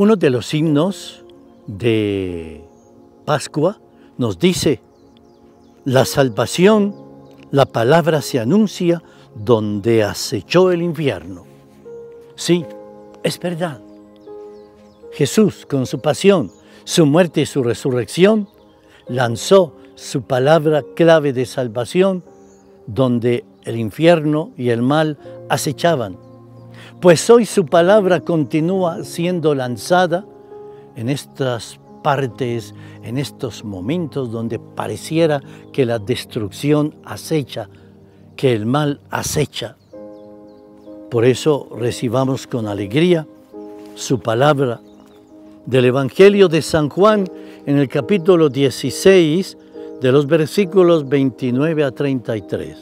Uno de los himnos de Pascua nos dice: la salvación, la palabra se anuncia donde acechó el infierno. Sí, es verdad. Jesús, con su pasión, su muerte y su resurrección, lanzó su palabra clave de salvación donde el infierno y el mal acechaban. Pues hoy su palabra continúa siendo lanzada en estas partes, en estos momentos donde pareciera que la destrucción acecha, que el mal acecha. Por eso recibamos con alegría su palabra del Evangelio de San Juan en el capítulo 16, de los versículos 29 a 33.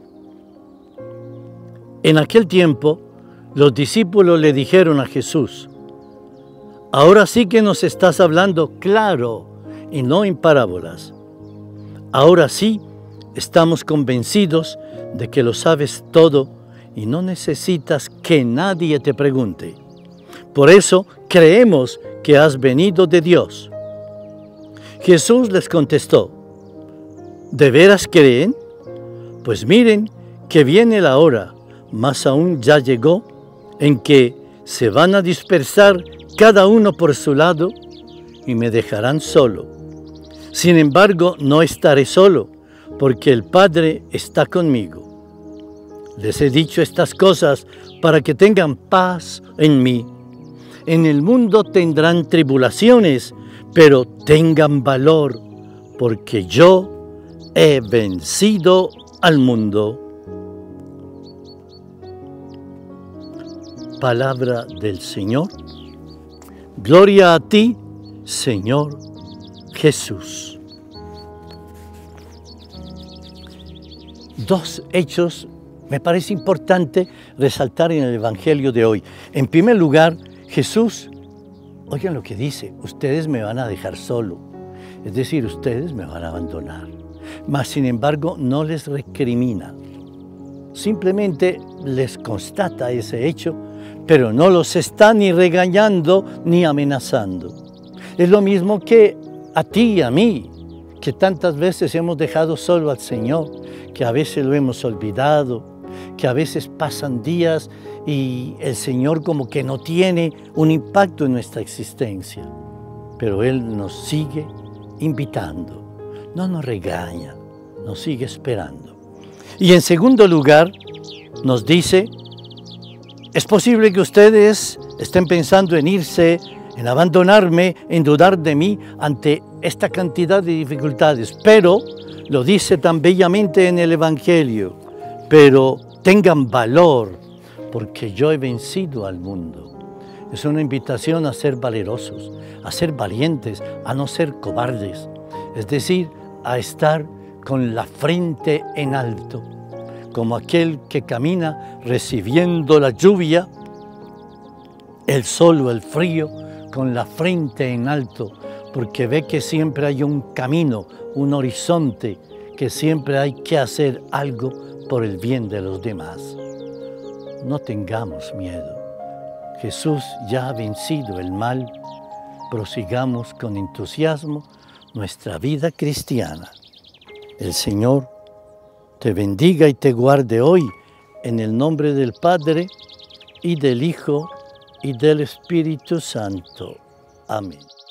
En aquel tiempo, los discípulos le dijeron a Jesús: ahora sí que nos estás hablando claro y no en parábolas. Ahora sí estamos convencidos de que lo sabes todo y no necesitas que nadie te pregunte. Por eso creemos que has venido de Dios. Jesús les contestó: ¿de veras creen? Pues miren que viene la hora, más aún ya llegó, en que se van a dispersar cada uno por su lado y me dejarán solo. Sin embargo, no estaré solo, porque el Padre está conmigo. Les he dicho estas cosas para que tengan paz en mí. En el mundo tendrán tribulaciones, pero tengan valor, porque yo he vencido al mundo. Palabra del Señor. Gloria a ti, Señor Jesús. Dos hechos me parece importante resaltar en el Evangelio de hoy. En primer lugar, Jesús, oigan lo que dice: ustedes me van a dejar solo, es decir, ustedes me van a abandonar. Mas, sin embargo, no les recrimina, simplemente les constata ese hecho, pero no los está ni regañando ni amenazando. Es lo mismo que a ti y a mí, que tantas veces hemos dejado solo al Señor, que a veces lo hemos olvidado, que a veces pasan días y el Señor como que no tiene un impacto en nuestra existencia. Pero Él nos sigue invitando, no nos regaña, nos sigue esperando. Y en segundo lugar, nos dice: es posible que ustedes estén pensando en irse, en abandonarme, en dudar de mí ante esta cantidad de dificultades, pero lo dice tan bellamente en el Evangelio: pero tengan valor, porque yo he vencido al mundo. Es una invitación a ser valerosos, a ser valientes, a no ser cobardes, es decir, a estar con la frente en alto, como aquel que camina recibiendo la lluvia, el sol o el frío, con la frente en alto, porque ve que siempre hay un camino, un horizonte, que siempre hay que hacer algo por el bien de los demás. No tengamos miedo. Jesús ya ha vencido el mal. Prosigamos con entusiasmo nuestra vida cristiana. El Señor te bendiga y te guarde hoy, en el nombre del Padre, y del Hijo, y del Espíritu Santo. Amén.